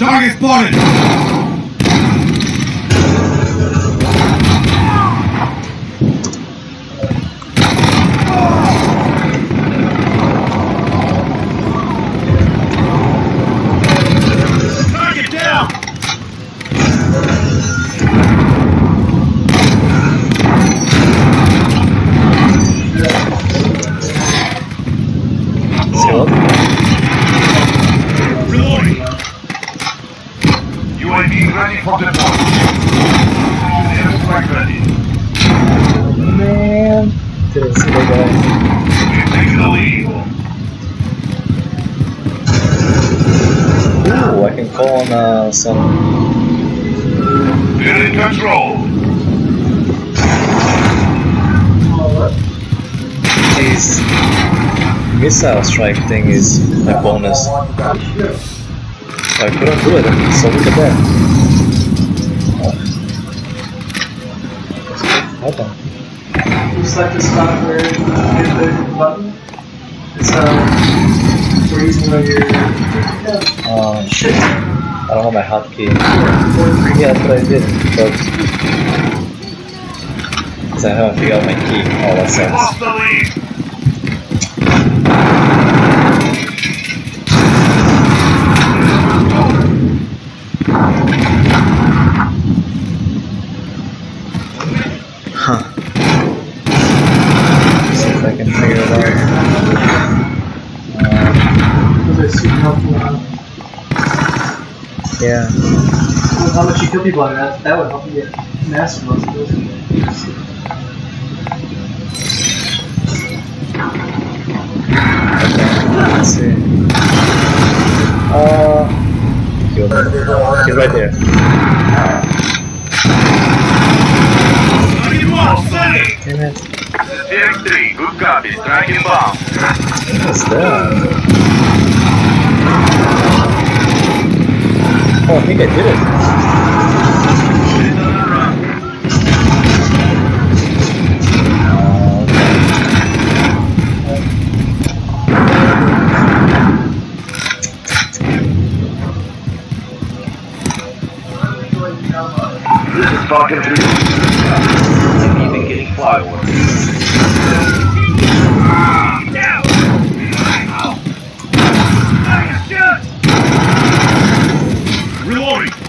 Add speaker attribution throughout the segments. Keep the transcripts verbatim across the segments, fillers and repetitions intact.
Speaker 1: Target spotted! Target down! Reloading! U A V ready for deployment. Airstrike ready.
Speaker 2: Man, didn't see the guy.
Speaker 1: We're taking the lead.
Speaker 2: Ooh, I can call on uh, some.
Speaker 1: We're in control.
Speaker 2: This missile strike thing is my bonus. I couldn't do it, so look at that. Hold on.
Speaker 3: You select the spot where you hit the button. It's uh, we're using on your.
Speaker 2: Um,
Speaker 3: Shit.
Speaker 2: I don't have my hotkey. Yeah, that's what I did, but because I haven't figured out my key. Oh, that sucks.
Speaker 1: Lost the lead.
Speaker 2: Huh. See if I can figure it out. Um,
Speaker 3: Those are super helpful now.
Speaker 2: yeah.
Speaker 3: Well, how much you kill people on that, that would help you get master most of those.
Speaker 2: Okay, let's see. Uh, killed him. He's right there. Damn it.
Speaker 1: X three, good copy, striking bomb.
Speaker 2: What's that? Oh, I think I did it.
Speaker 1: This is Vacant three. I'm even getting fireworks. Down! Reloading!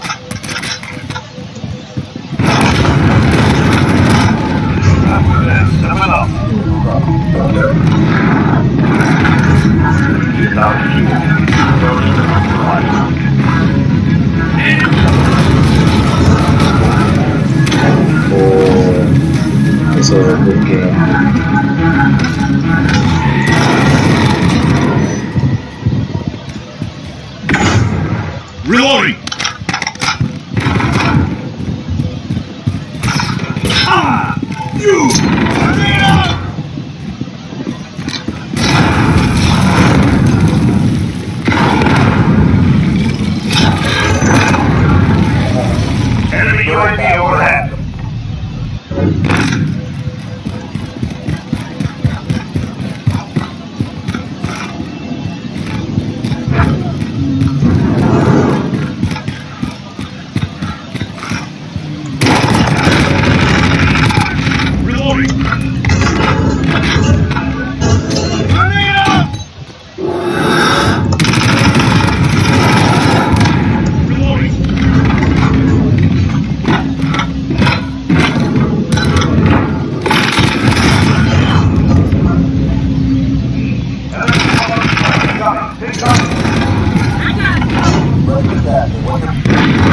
Speaker 1: Step it up.
Speaker 2: Oh, this was a good game.
Speaker 1: Reloading! Ah! You! Enemy U A V overhead. Look at that.